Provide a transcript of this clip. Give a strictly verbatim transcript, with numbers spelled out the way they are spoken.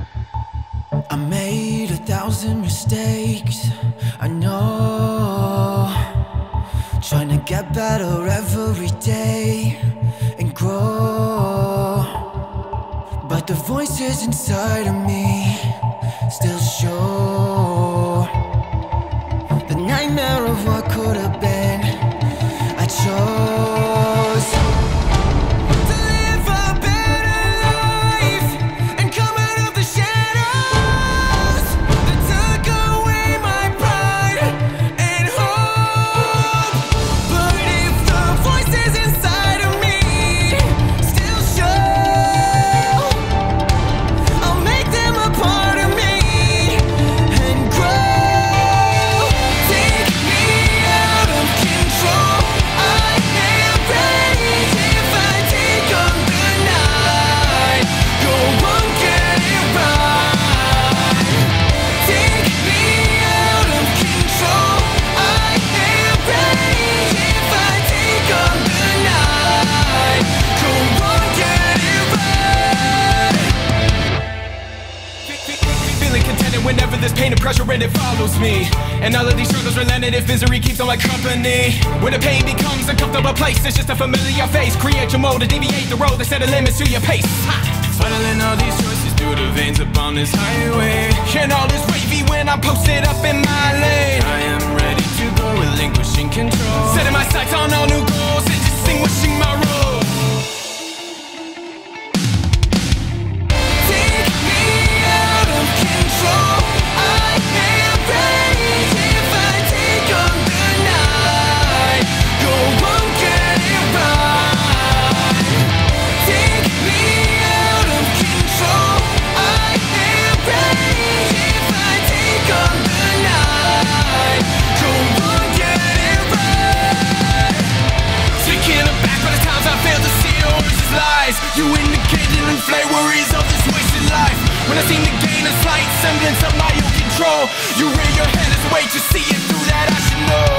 I made a thousand mistakes, I know. Trying to get better every day and grow. But the voices inside of me still show the nightmare of what could have been. I chose to live a better life and come out of the shadows that took away my pride and hope. But if the voices inside of me still show, I'll make them a part of me and grow. Take me out of control. I am ready if I take on the night. Go on, get it right. Take me out of control. I am ready if I take on the night. Go on, get it right. Feeling contented whenever there's pain and pressure and it follows me. And all of these struggles relented if misery keeps on my company. When the pain becomes a comfortable place, it's just a familiar face. Create your mode to deviate the road that set a limit to your pace. Ha! Funneling all these choices through the veins up on this highway. And all is wavy when I'm posted up in my lane. I am ready to go, relinquishing control. Setting my sights on all new goals and distinguishing my role. Take me out of control. I am ready if I take on the night. Go on, get it right. Take me out of control. I am ready if I take on the night. Go on, get it right. Taken aback by the times I failed to see your words as lies. You indicated and inflate worries of this wasted life. When I seem to gain a slight semblance of my own control, you rear your head as a way to see it through that I should know.